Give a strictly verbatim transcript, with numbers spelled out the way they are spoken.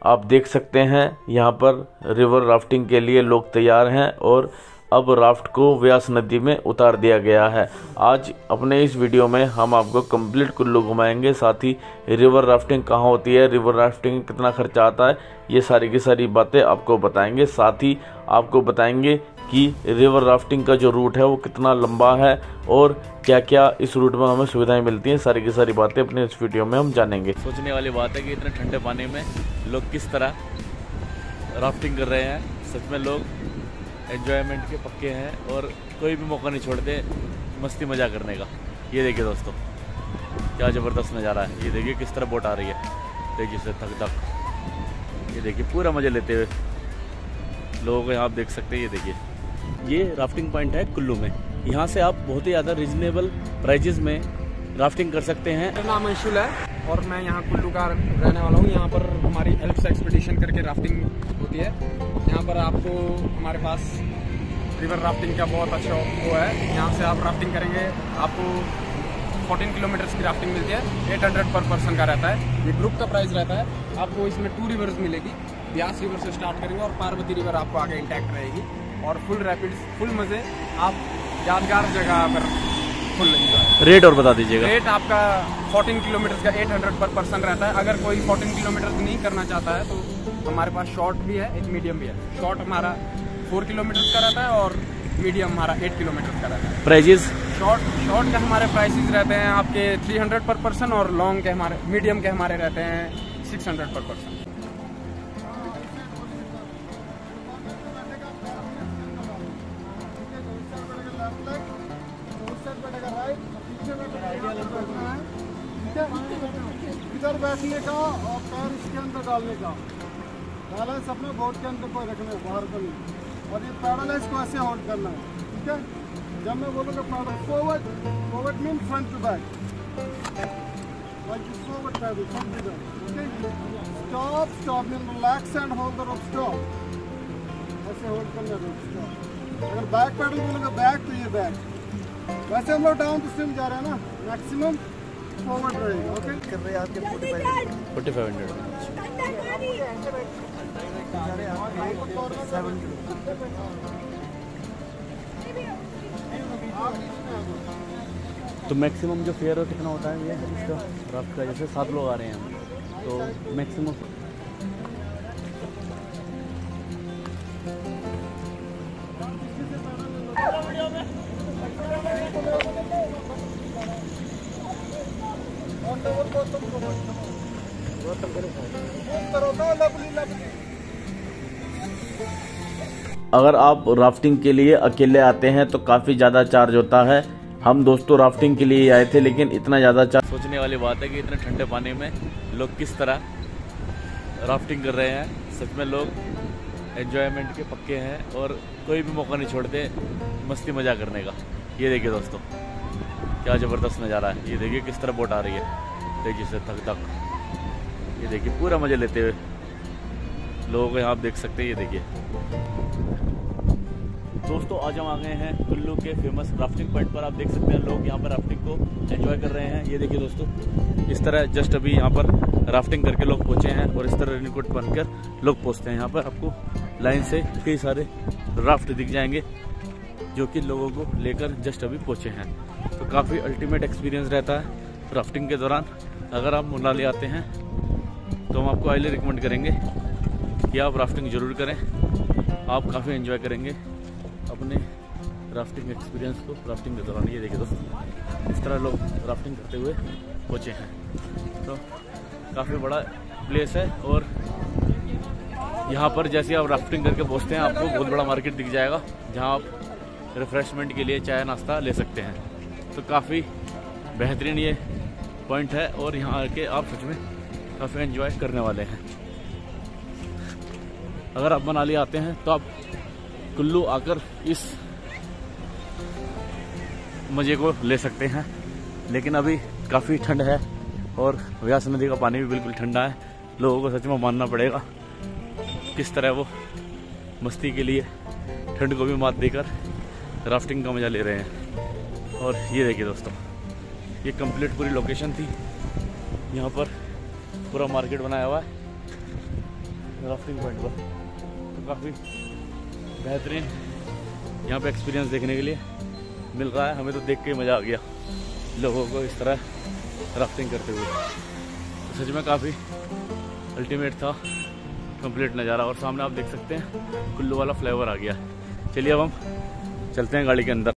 आप देख सकते हैं यहाँ पर रिवर राफ्टिंग के लिए लोग तैयार हैं और अब राफ्ट को व्यास नदी में उतार दिया गया है। आज अपने इस वीडियो में हम आपको कंप्लीट कुल्लू घुमाएंगे, साथ ही रिवर राफ्टिंग कहाँ होती है, रिवर राफ्टिंग में कितना खर्चा आता है, ये सारी की सारी बातें आपको बताएंगे। साथ ही आपको बताएंगे कि रिवर राफ्टिंग का जो रूट है वो कितना लंबा है और क्या क्या इस रूट में हमें सुविधाएं मिलती हैं। सारी की सारी बातें अपने इस वीडियो में हम जानेंगे। सोचने वाली बात है कि इतने ठंडे पानी में लोग किस तरह राफ्टिंग कर रहे हैं। सच में लोग एंजॉयमेंट के पक्के हैं और कोई भी मौका नहीं छोड़ते मस्ती मजा करने का। ये देखिए दोस्तों क्या ज़बरदस्त नज़ारा है। ये देखिए किस तरह बोट आ रही है, देखिए से धक धक। ये देखिए पूरा मज़े लेते हुए लोगों को यहाँ आप देख सकते हैं। ये देखिए ये राफ्टिंग पॉइंट है कुल्लू में। यहाँ से आप बहुत ही ज़्यादा रिजनेबल प्राइजेज में राफ्टिंग कर सकते हैं। मेरा नाम अंशुल है और मैं यहाँ कुल्लू का रहने वाला हूँ। यहाँ पर हमारी एल्प्स एक्सपीडिशन करके राफ्टिंग होती है। यहाँ पर आपको हमारे पास रिवर राफ्टिंग का बहुत अच्छा वो है। यहाँ से आप राफ्टिंग करेंगे, आपको चौदह किलोमीटर की राफ्टिंग मिलती है। आठ सौ पर पर्सन का रहता है। ये ग्रुप का प्राइस रहता है। आपको इसमें टू रिवर्स मिलेगी। ब्यास रिवर से स्टार्ट करेंगे और पार्वती रिवर आपको आगे इंटैक्ट रहेगी और फुल रैपिड्स, फुल मज़े, आप यादगार जगह पर फुल एंजॉय। रेट और बता दीजिएगा। रेट आपका चौदह किलोमीटर का आठ सौ पर पर्सन रहता है। अगर कोई चौदह किलोमीटर नहीं करना चाहता है तो हमारे पास शॉर्ट भी है, एक मीडियम भी है। शॉर्ट हमारा चार किलोमीटर का रहता है और मीडियम हमारा आठ किलोमीटर का रहता है। प्राइजेस शॉर्ट शॉर्ट के हमारे प्राइसेस रहते हैं आपके तीन सौ पर पर्सन और लॉन्ग के हमारे मीडियम के हमारे रहते हैं छह सौ पर पर्सन। इधर बैठने का और पैर इसके अंदर डालने का, बैलेंस अपने बोर्ड के अंदर कोई रखना है, बाहर को नहीं। और ये पैडल है, इसको ऐसे होल्ड करना है, ठीक है। जब मैं बोलूँगा paddle forward, forward mean front to back, like this forward paddle front to back, okay. Stop, stop mean relax and hold the rope, stop, ऐसे होल्ड करना है रोप, स्टॉप। अगर बैक पैडल बोलूँगा बैक तो ये बैक। वैसे हम लोग डाउन टू स्ट्रीम जा रहे हैं ना, मैक्सिमम फॉरवर्ड रहेगा, ओके। कर रहे हैं आपके फोर्टी फाइव हंड्रेड तो मैक्सिमम जो फेयर कितना होता है ये इसका राफ्ट का? जैसे सात लोग आ रहे हैं तो मैक्सिमम अगर आप राफ्टिंग के लिए अकेले आते हैं तो काफ़ी ज़्यादा चार्ज होता है। हम दोस्तों राफ्टिंग के लिए आए थे लेकिन इतना ज़्यादा चार्ज। सोचने वाली बात है कि इतने ठंडे पानी में लोग किस तरह राफ्टिंग कर रहे हैं। सच में लोग एंजॉयमेंट के पक्के हैं और कोई भी मौका नहीं छोड़ते मस्ती मजा करने का। ये देखिए दोस्तों क्या ज़बरदस्त नज़ारा है। ये देखिए किस तरह बोट आ रही है, देखिए से धक धक। ये देखिए पूरा मज़े लेते हुए लोगों को यहाँ आप देख सकते हैं। ये देखिए दोस्तों आज हम आ गए हैं कुल्लू के फेमस राफ्टिंग पॉइंट पर। आप देख सकते हैं लोग यहाँ पर राफ्टिंग को एंजॉय कर रहे हैं। ये देखिए दोस्तों इस तरह जस्ट अभी यहाँ पर राफ्टिंग करके लोग पहुँचे हैं और इस तरह रेनकोट बनकर लोग पहुँचते हैं। यहाँ पर आपको लाइन से कई सारे राफ्ट दिख जाएंगे जो कि लोगों को लेकर जस्ट अभी पहुँचे हैं। तो काफ़ी अल्टीमेट एक्सपीरियंस रहता है राफ्टिंग के दौरान। अगर आप मनाली आते हैं तो हम आपको हाईली रिकमेंड करेंगे कि आप राफ्टिंग ज़रूर करें। आप काफ़ी एंजॉय करेंगे अपने राफ्टिंग एक्सपीरियंस को राफ्टिंग के दौरान। ये देखिए दोस्तों इस तरह लोग राफ्टिंग करते हुए पहुँचे हैं। तो काफ़ी बड़ा प्लेस है और यहाँ पर जैसे आप राफ्टिंग करके पहुँचते हैं आपको बहुत बड़ा मार्केट दिख जाएगा जहाँ आप रिफ़्रेशमेंट के लिए चाय नाश्ता ले सकते हैं। तो काफ़ी बेहतरीन ये पॉइंट है और यहाँ आके आप सच में काफ़ी एंजॉय करने वाले हैं। अगर आप मनाली आते हैं तो आप कुल्लू आकर इस मज़े को ले सकते हैं। लेकिन अभी काफ़ी ठंड है और व्यास नदी का पानी भी बिल्कुल ठंडा है। लोगों को सच में मानना पड़ेगा किस तरह वो मस्ती के लिए ठंड को भी मात देकर राफ्टिंग का मज़ा ले रहे हैं। और ये देखिए दोस्तों ये कंप्लीट पूरी लोकेशन थी। यहाँ पर पूरा मार्केट बनाया हुआ है राफ्टिंग पॉइंट पर। तो काफ़ी बेहतरीन यहाँ पे एक्सपीरियंस देखने के लिए मिल रहा है। हमें तो देख के ही मज़ा आ गया लोगों को इस तरह राफ्टिंग करते हुए। तो सच में काफ़ी अल्टीमेट था, कंप्लीट नज़ारा। और सामने आप देख सकते हैं कुल्लू वाला फ्लेवर आ गया। चलिए अब हम चलते हैं गाड़ी के अंदर।